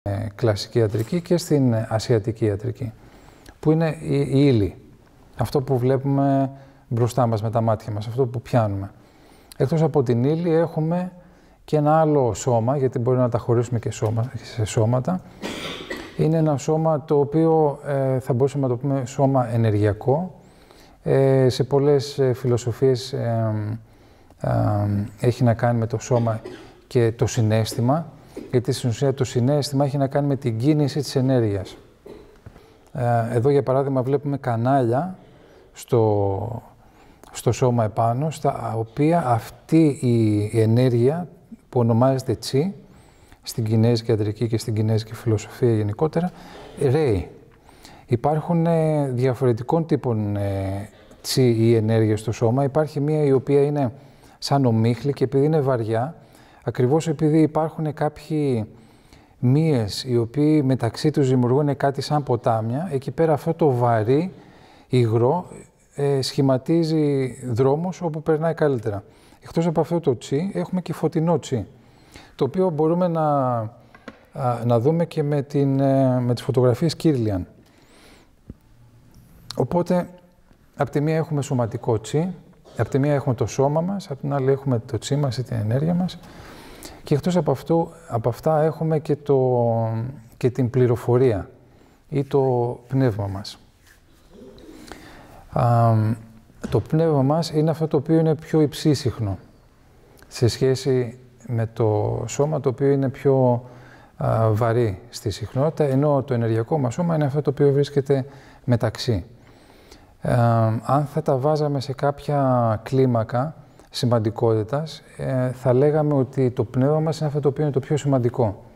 κλασική ιατρική και στην ασιατική ιατρική, που είναι η ύλη. Αυτό που βλέπουμε μπροστά μας με τα μάτια μας, αυτό που πιάνουμε. Εκτός από την ύλη έχουμε και ένα άλλο σώμα, γιατί μπορεί να τα χωρίσουμε και σε σώματα. Είναι ένα σώμα το οποίο θα μπορούσαμε να το πούμε σώμα ενεργειακό. Σε πολλές φιλοσοφίες έχει να κάνει με το σώμα και το συναίσθημα, γιατί στην ουσία το συναίσθημα έχει να κάνει με την κίνηση της ενέργειας. Εδώ για παράδειγμα βλέπουμε κανάλια στο σώμα επάνω, στα οποία αυτή η ενέργεια που ονομάζεται τσι, στην κινέζικη ιατρική και στην κινέζικη φιλοσοφία γενικότερα, ρέει. Υπάρχουν διαφορετικών τύπων τσι ή ενέργεια στο σώμα. Υπάρχει μία η οποία είναι σαν ομίχλη και επειδή είναι βαριά, ακριβώς επειδή υπάρχουν κάποιοι μύες οι οποίοι μεταξύ τους δημιουργούν κάτι σαν ποτάμια, εκεί πέρα αυτό το βαρύ υγρό σχηματίζει δρόμους όπου περνάει καλύτερα. Εκτός από αυτό το τσι, έχουμε και φωτεινό τσι, το οποίο μπορούμε να δούμε και με τις φωτογραφίες Κίρλιαν. Οπότε, από τη μία έχουμε σωματικό τσι, από τη μία έχουμε το σώμα μας, από την άλλη έχουμε το τσι μας ή την ενέργεια μας και εκτός από αυτά έχουμε και την πληροφορία ή το πνεύμα μας. Το πνεύμα μας είναι αυτό το οποίο είναι πιο υψίσυχνο σε σχέση με το σώμα, το οποίο είναι πιο βαρύ στη συχνότητα, ενώ το ενεργειακό μας σώμα είναι αυτό το οποίο βρίσκεται μεταξύ. Αν θα τα βάζαμε σε κάποια κλίμακα σημαντικότητας, θα λέγαμε ότι το πνεύμα μας είναι αυτό το οποίο είναι το πιο σημαντικό.